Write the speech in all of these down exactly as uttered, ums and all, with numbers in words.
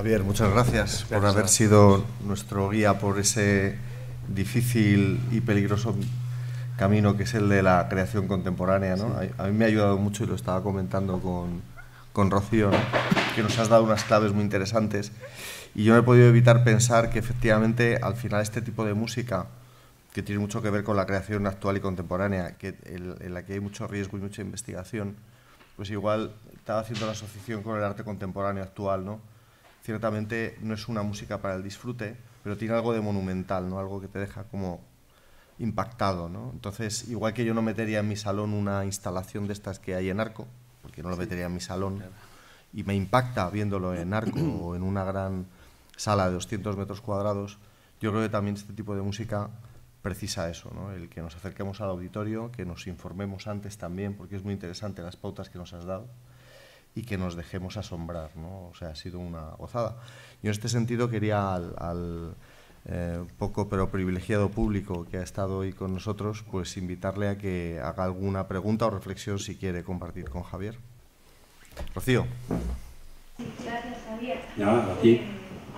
Javier, muchas gracias por haber sido nuestro guía por ese difícil y peligroso camino que es el de la creación contemporánea, ¿no? Sí. A, a mí me ha ayudado mucho, y lo estaba comentando con, con Rocío, ¿no? Que nos has dado unas claves muy interesantes, y yo no he podido evitar pensar que efectivamente al final este tipo de música, que tiene mucho que ver con la creación actual y contemporánea, que en, en la que hay mucho riesgo y mucha investigación, pues igual estaba haciendo la asociación con el arte contemporáneo actual, ¿no? Ciertamente no es una música para el disfrute, pero tiene algo de monumental, ¿no? Algo que te deja como impactado, ¿no? Entonces, igual que yo no metería en mi salón una instalación de estas que hay en Arco, porque no lo metería en mi salón, claro, y me impacta viéndolo en Arco o en una gran sala de doscientos metros cuadrados, yo creo que también este tipo de música precisa eso, ¿no? El que nos acerquemos al auditorio, que nos informemos antes también, porque es muy interesante las pautas que nos has dado, y que nos dejemos asombrar, ¿no? O sea, ha sido una gozada. Yo en este sentido quería al, al eh, poco pero privilegiado público que ha estado hoy con nosotros, pues invitarle a que haga alguna pregunta o reflexión si quiere compartir con Javier. Rocío. Sí, gracias, Javier. Ya, aquí. Eh,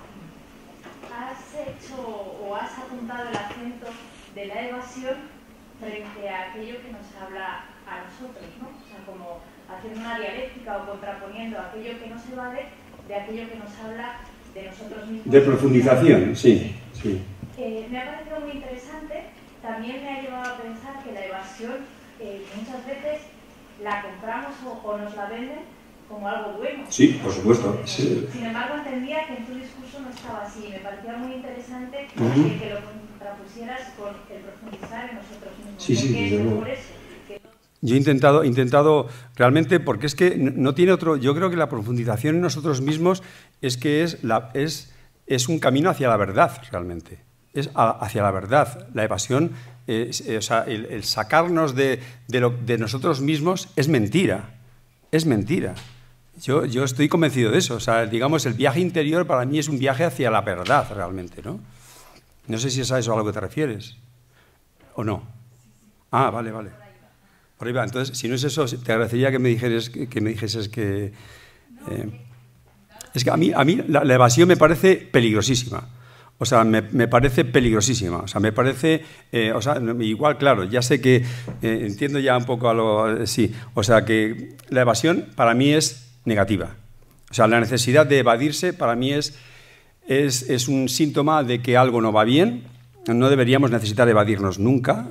has hecho o has apuntado el acento de la evasión frente a aquello que nos habla a nosotros, ¿no? O sea, como haciendo una dialéctica o contraponiendo aquello que nos evade de aquello que nos habla de nosotros mismos. De profundización, sí, sí. Eh, me ha parecido muy interesante. También me ha llevado a pensar que la evasión eh, muchas veces la compramos o, o nos la venden como algo bueno. Sí, por supuesto. Sí. Sin embargo, entendía que en tu discurso no estaba así. Me parecía muy interesante Uh-huh. que, que lo contrapusieras con el profundizar en nosotros mismos. Sí, sí, ¿Qué es desde luego. por eso? Yo he intentado, intentado realmente, porque es que no tiene otro, yo creo que la profundización en nosotros mismos es que es, la, es, es un camino hacia la verdad, realmente, es a, hacia la verdad. La evasión, es, es, o sea, el, el sacarnos de, de, lo, de nosotros mismos es mentira, es mentira. Yo, yo estoy convencido de eso, o sea, digamos, el viaje interior para mí es un viaje hacia la verdad, realmente, ¿no? No sé si es a eso a lo que te refieres, ¿o no? Ah, vale, vale. Por ahí va. Entonces, si no es eso, te agradecería que me dijeras que, que, me dijeses que... Eh, es que a mí, a mí la, la evasión me parece peligrosísima. O sea, me, me parece peligrosísima. O sea, me parece... Eh, o sea, igual, claro, ya sé que... Eh, entiendo ya un poco a lo... Eh, sí, o sea, que la evasión para mí es negativa. O sea, la necesidad de evadirse para mí es, es, es un síntoma de que algo no va bien. No deberíamos necesitar evadirnos nunca.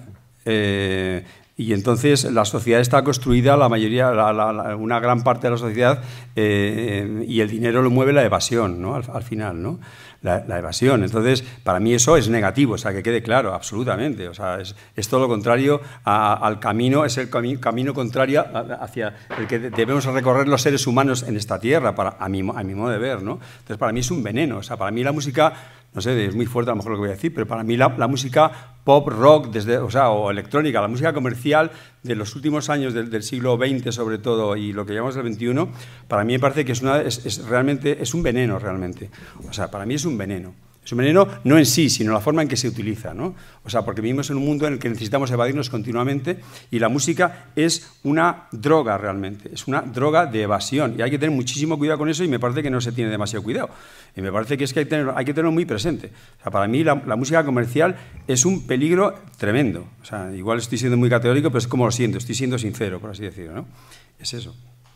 Eh, Y entonces la sociedad está construida, la mayoría, la, la, la, una gran parte de la sociedad, eh, y el dinero lo mueve la evasión, ¿no? Al, al final, ¿no? La, la evasión. Entonces, para mí eso es negativo, o sea, que quede claro, absolutamente. O sea, es, es todo lo contrario a, al camino, es el cami camino contrario hacia el que debemos recorrer los seres humanos en esta tierra, para, a, mi, a mi modo de ver, ¿no? Entonces, para mí es un veneno. O sea, para mí la música, no sé, es muy fuerte a lo mejor lo que voy a decir, pero para mí la, la música pop, rock, desde, o sea, o electrónica, la música comercial de los últimos años del, del siglo veinte sobre todo y lo que llamamos el veintiuno, para mí me parece que es, una, es, es realmente es un veneno realmente. O sea, para mí es un veneno. Es un veneno no en sí, sino la forma en que se utiliza, ¿no? O sea, porque vivimos en un mundo en el que necesitamos evadirnos continuamente y la música es una droga realmente, es una droga de evasión y hay que tener muchísimo cuidado con eso y me parece que no se tiene demasiado cuidado. Y me parece que es que hay que, tener, hay que tenerlo muy presente. O sea, para mí la, la música comercial es un peligro tremendo. O sea, igual estoy siendo muy categórico, pero es como lo siento, estoy siendo sincero, por así decirlo, ¿no? Es eso.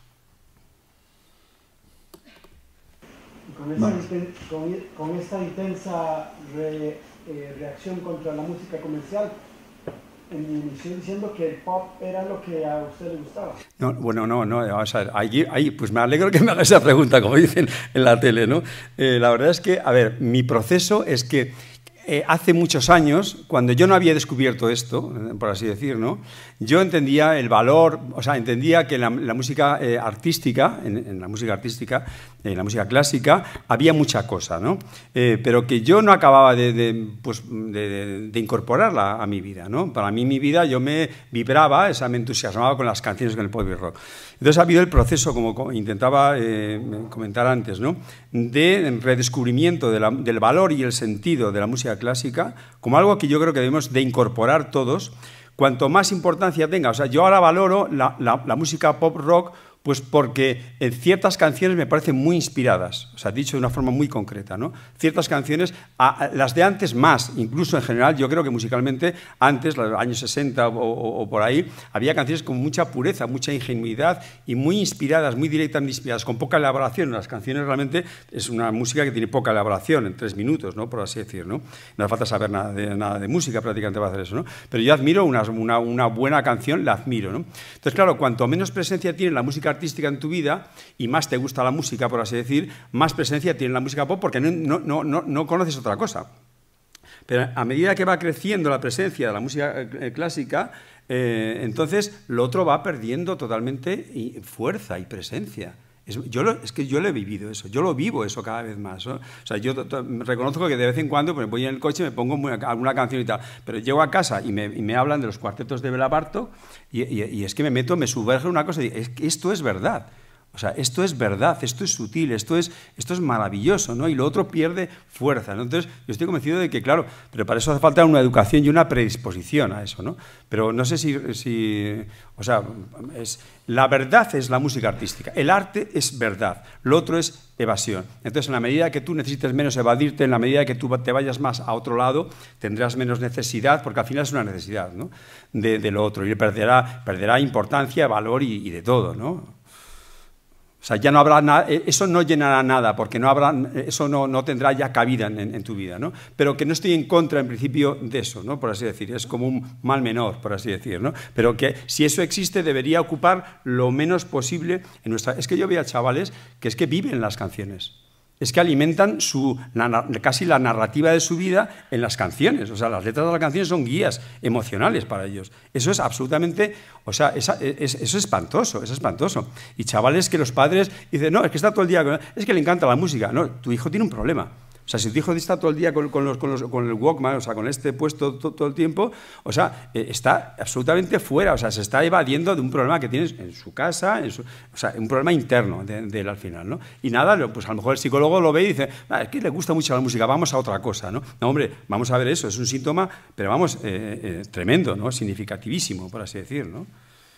Con esta, con, con esta intensa re, eh, reacción contra la música comercial, inició diciendo que el pop era lo que a usted le gustaba. No, bueno, no, no, vamos a ver, ahí, ahí, pues me alegro que me haga esa pregunta, como dicen en la tele, ¿no? Eh, la verdad es que, a ver, mi proceso es que eh, hace muchos años, cuando yo no había descubierto esto, por así decir, ¿no? Yo entendía el valor, o sea, entendía que la, la música eh, artística, en, en la música artística, en la música clásica, había mucha cosa, ¿no? Eh, pero que yo no acababa de, de, pues, de, de, de incorporarla a mi vida, ¿no? Para mí, mi vida, yo me vibraba, o sea, me entusiasmaba con las canciones, con el pop y rock. Entonces ha habido el proceso, como intentaba eh, comentar antes, ¿no? De redescubrimiento de la, del valor y el sentido de la música clásica como algo que yo creo que debemos de incorporar todos, cuanto más importancia tenga. O sea, yo ahora valoro la, la, la música pop rock Pues porque en ciertas canciones me parecen muy inspiradas, o sea, dicho de una forma muy concreta, ¿no? Ciertas canciones, a, a, las de antes más, incluso en general, yo creo que musicalmente, antes, los años sesenta o, o, o por ahí, había canciones con mucha pureza, mucha ingenuidad y muy inspiradas, muy directamente inspiradas, con poca elaboración. Las canciones realmente es una música que tiene poca elaboración, en tres minutos, ¿no? Por así decir, ¿no? No hace falta saber nada de, nada de música prácticamente para hacer eso, ¿no? Pero yo admiro una, una, una buena canción, la admiro, ¿no? Entonces, claro, cuanto menos presencia tiene la música artística en tu vida y más te gusta la música, por así decir, más presencia tiene la música pop porque no, no, no, no conoces otra cosa. Pero a medida que va creciendo la presencia de la música clásica, eh, entonces lo otro va perdiendo totalmente fuerza y presencia. Es, yo lo, es que yo lo he vivido eso, yo lo vivo eso cada vez más, ¿no? O sea, yo reconozco que de vez en cuando pues, voy en el coche y me pongo muy, alguna canción y tal, pero llego a casa y me, y me hablan de los cuartetos de Béla Bartók y, y, y es que me meto, me sumerjo en una cosa y digo, es que esto es verdad. O sea, esto es verdad, esto es sutil, esto es, esto es maravilloso, ¿no? Y lo otro pierde fuerza, ¿no? Entonces, yo estoy convencido de que, claro, pero para eso hace falta una educación y una predisposición a eso, ¿no? Pero no sé si... si o sea, es, la verdad es la música artística, el arte es verdad, lo otro es evasión. Entonces, en la medida que tú necesites menos evadirte, en la medida que tú te vayas más a otro lado, tendrás menos necesidad, porque al final es una necesidad, ¿no? De, de lo otro, y perderá, perderá importancia, valor y, y de todo, ¿no? O sea, ya no habrá nada, eso no llenará nada, porque no habrá, eso no, no tendrá ya cabida en, en tu vida, ¿no? Pero que no estoy en contra, en principio, de eso, ¿no? Por así decir, es como un mal menor, por así decir, ¿no? Pero que si eso existe, debería ocupar lo menos posible en nuestra... Es que yo veo a chavales que es que viven las canciones. Es que alimentan su, la, casi la narrativa de su vida en las canciones. O sea, las letras de las canciones son guías emocionales para ellos. Eso es absolutamente... O sea, esa, es, eso es espantoso, es espantoso. Y chavales que los padres dicen, no, es que está todo el día... Es que le encanta la música. No, tu hijo tiene un problema. O sea, si tu hijo está todo el día con, con, los, con, los, con el Walkman, o sea, con este puesto todo, todo el tiempo, o sea, eh, está absolutamente fuera, o sea, se está evadiendo de un problema que tienes en su casa, en su, o sea, un problema interno de, de él al final, ¿no? Y nada, pues a lo mejor el psicólogo lo ve y dice, ah, es que le gusta mucho la música, vamos a otra cosa, ¿no? No, hombre, vamos a ver eso, es un síntoma, pero vamos, eh, eh, tremendo, ¿no? Significativísimo, por así decir, ¿no?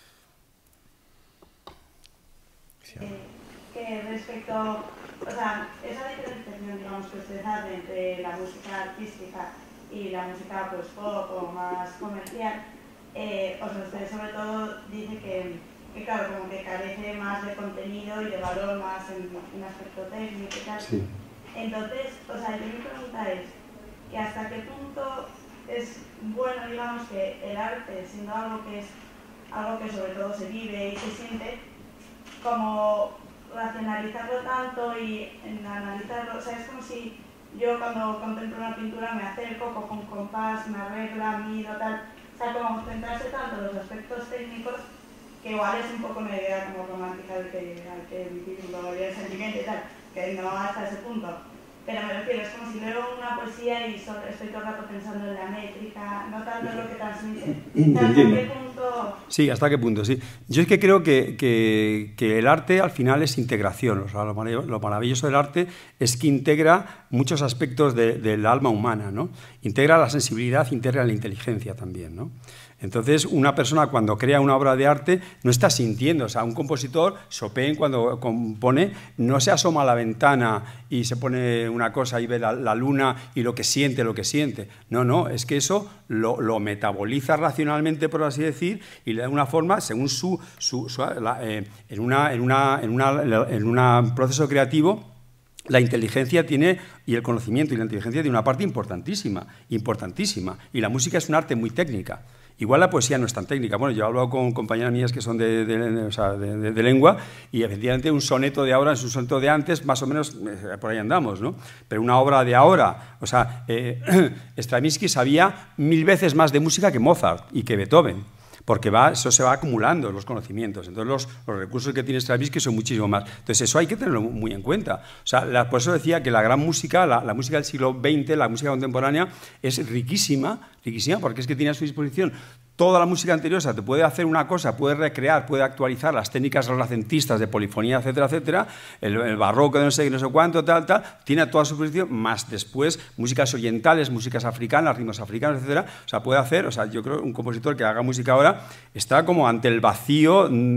Eh, que respecto, o sea, esa diferenciación, digamos, que ustedes hacen entre la música artística y la música pues pop o más comercial, eh, o sea, usted sobre todo dice que, que, claro, como que carece más de contenido y de valor más en un aspecto técnico y tal. Sí. Entonces, o sea, yo mi pregunta es, que hasta qué punto es bueno, digamos, que el arte, siendo algo que es algo que sobre todo se vive y se siente, como racionalizarlo tanto y en analizarlo, o sea, es como si yo cuando contemplo una pintura me acerco con compás, me arregla, miro, tal, o sea, como centrarse tanto en los aspectos técnicos que igual es un poco una idea como romántica de que hay que vivir el sentimiento y tal, que no hasta ese punto. Pero me refiero, es como si leo una poesía y solo estoy todo el rato pensando en la métrica, no tanto en lo que transmite. ¿Hasta qué punto? Sí, ¿hasta qué punto? Sí. Yo es que creo que, que, que el arte al final es integración. O sea, lo, lo maravilloso del arte es que integra muchos aspectos de, del alma humana, ¿no? Integra la sensibilidad, integra la inteligencia también, ¿no? Entonces, una persona cuando crea una obra de arte no está sintiendo, o sea, un compositor, Chopin, cuando compone, no se asoma a la ventana y se pone una cosa y ve la, la luna y lo que siente, lo que siente. No, no, es que eso lo, lo metaboliza racionalmente, por así decir, y le da una forma según su... su, su la, eh, en una, en una, en una, en un proceso creativo. La inteligencia tiene, y el conocimiento y la inteligencia tiene una parte importantísima, importantísima, y la música es un arte muy técnica. Igual la poesía no es tan técnica. Bueno, yo he hablado con compañeras mías que son de, de, de, o sea, de, de, de lengua y efectivamente un soneto de ahora es un soneto de antes, más o menos eh, por ahí andamos, ¿no? Pero una obra de ahora, o sea, eh, Stravinsky sabía mil veces más de música que Mozart y que Beethoven, porque va, eso se va acumulando, los conocimientos. Entonces, los, los recursos que tiene Stravinsky son muchísimo más. Entonces, eso hay que tenerlo muy en cuenta. O sea, la, por eso decía que la gran música, la, la música del siglo veinte, la música contemporánea, es riquísima, riquísima, porque es que tiene a su disposición toda la música anterior. O sea, te puede hacer una cosa, puede recrear, puede actualizar las técnicas renacentistas de polifonía, etcétera, etcétera, el, el barroco de no sé qué, no sé cuánto, tal, tal, tiene a toda su disposición, más después músicas orientales, músicas africanas, ritmos africanos, etcétera. O sea, puede hacer, o sea, yo creo que un compositor que haga música ahora está como ante el vacío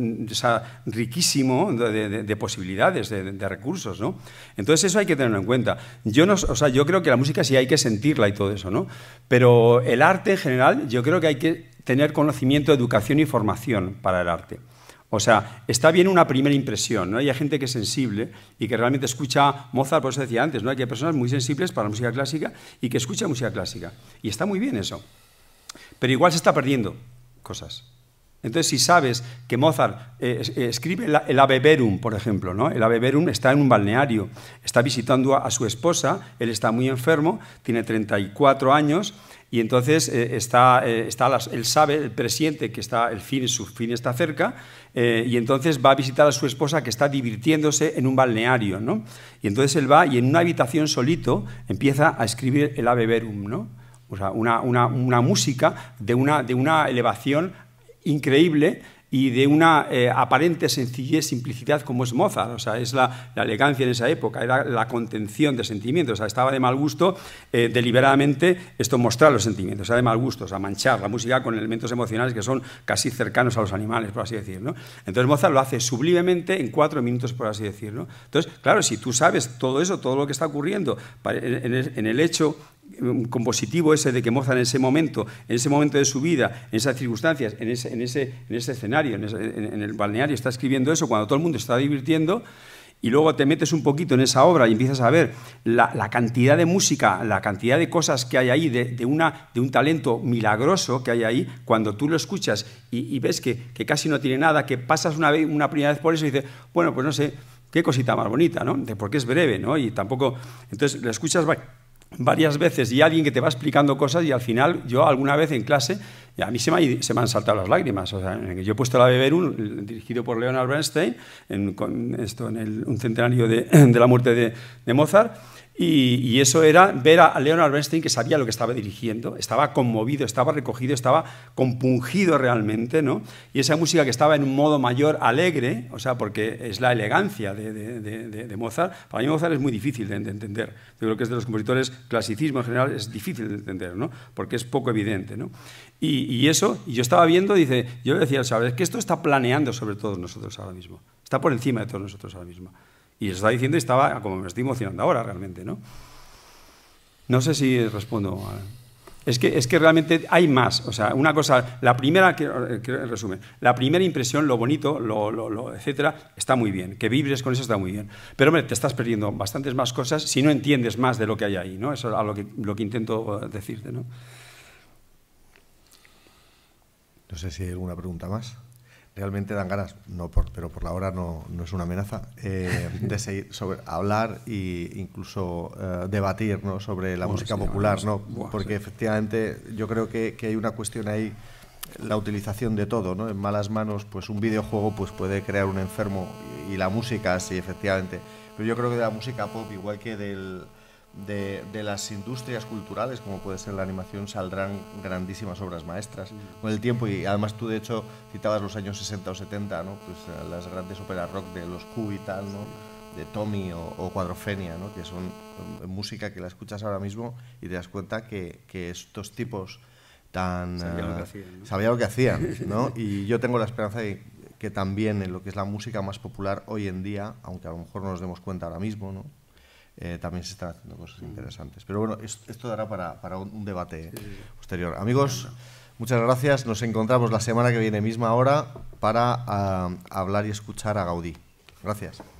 o sea, riquísimo de, de, de posibilidades, de, de recursos, ¿no? Entonces eso hay que tenerlo en cuenta. Yo, no, o sea, yo creo que la música sí hay que sentirla y todo eso, ¿no? Pero el arte en general, yo creo que hay que tener conocimiento, educación y formación para el arte. O sea, está bien una primera impresión, ¿no? Hay gente que es sensible y que realmente escucha Mozart, por eso decía antes, ¿no? Hay personas muy sensibles para la música clásica y que escuchan música clásica. Y está muy bien eso. Pero igual se está perdiendo cosas. Entonces, si sabes que Mozart eh, escribe el, el Ave Verum, por ejemplo, ¿no? El Ave Verum está en un balneario, está visitando a, a su esposa, él está muy enfermo, tiene treinta y cuatro años, y entonces eh, está, eh, está las, él sabe, el presiente, que está, el fin, su fin está cerca, eh, y entonces va a visitar a su esposa que está divirtiéndose en un balneario, ¿no? Y entonces él va y en una habitación solito empieza a escribir el Ave Verum, ¿no? O sea, una, una, una música de una, de una elevación increíble y de una eh, aparente sencillez, simplicidad como es Mozart. O sea, es la, la elegancia en esa época, era la contención de sentimientos. O sea, estaba de mal gusto eh, deliberadamente esto mostrar los sentimientos, estaba de mal gusto, o sea, manchar la música con elementos emocionales que son casi cercanos a los animales, por así decirlo, ¿no? Entonces Mozart lo hace sublimemente en cuatro minutos, por así decirlo. Entonces, claro, si tú sabes todo eso, todo lo que está ocurriendo en el, en el hecho compositivo ese de que Mozart en ese momento, en ese momento de su vida, en esas circunstancias, en ese, en ese, en ese escenario, en, ese, en, en el balneario está escribiendo eso cuando todo el mundo está divirtiendo, y luego te metes un poquito en esa obra y empiezas a ver la, la cantidad de música, la cantidad de cosas que hay ahí, de, de, una, de un talento milagroso que hay ahí, cuando tú lo escuchas y, y ves que, que casi no tiene nada, que pasas una, vez, una primera vez por eso y dices, bueno, pues no sé, qué cosita más bonita, ¿no? Porque es breve, ¿no? Y tampoco... Entonces, lo escuchas varias veces y alguien que te va explicando cosas y al final, yo alguna vez en clase, y a mí se me, se me han saltado las lágrimas. O sea, yo he puesto el Ave Verum, dirigido por Leonard Bernstein, en, con esto, en el, un centenario de, de la muerte de, de Mozart, y, y eso era ver a Leonard Bernstein, que sabía lo que estaba dirigiendo, estaba conmovido, estaba recogido, estaba compungido realmente, ¿no? Y esa música que estaba en un modo mayor alegre, o sea, porque es la elegancia de, de, de, de Mozart. Para mí Mozart es muy difícil de, de entender. Yo creo que es de los compositores, clasicismo en general, es difícil de entender, ¿no? Porque es poco evidente, ¿no? Y, y eso, y yo estaba viendo, dice, yo le decía, ¿sabes? Que esto está planeando sobre todos nosotros ahora mismo. Está por encima de todos nosotros ahora mismo. Y eso estaba diciendo y estaba, como me estoy emocionando ahora realmente, ¿no? No sé si respondo. A... Es que, es que realmente hay más. O sea, una cosa, la primera, que, que resumen, la primera impresión, lo bonito, lo, lo, lo, etcétera, está muy bien. Que vibres con eso está muy bien. Pero, hombre, te estás perdiendo bastantes más cosas si no entiendes más de lo que hay ahí, ¿no? Eso es a lo que, lo que intento decirte, ¿no? No sé si hay alguna pregunta más. Realmente dan ganas, no por, pero por la hora no, no es una amenaza, eh, de seguir sobre hablar e incluso eh, debatir, ¿no? Sobre la bueno, música sí, popular, ¿no? Buah, porque sí. Efectivamente yo creo que, que hay una cuestión ahí, la utilización de todo, ¿no? En malas manos, pues un videojuego pues puede crear un enfermo y, y la música, sí, efectivamente. Pero yo creo que de la música pop, igual que del... De, de las industrias culturales, como puede ser la animación, saldrán grandísimas obras maestras mm. con el tiempo. Y además tú, de hecho, citabas los años sesenta o setenta, ¿no? Pues las grandes óperas rock de los Q y tal, ¿no? De Tommy o, o Cuadrofenia, ¿no? Que son eh, música que la escuchas ahora mismo y te das cuenta que, que estos tipos tan... Sabían uh, lo que hacían, ¿no? Sabían lo que hacían, ¿no? Y yo tengo la esperanza de que también en lo que es la música más popular hoy en día, aunque a lo mejor no nos demos cuenta ahora mismo, ¿no? Eh, también se están haciendo cosas interesantes. Pero bueno, esto, esto dará para, para un, un debate sí, sí. posterior. Amigos, muchas gracias. Nos encontramos la semana que viene, misma hora, para uh, hablar y escuchar a Gaudí. Gracias.